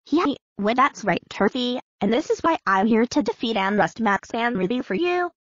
Yeah, well that's right, Turfy, and this is why I'm here to defeat and rust Max and Ruby for you.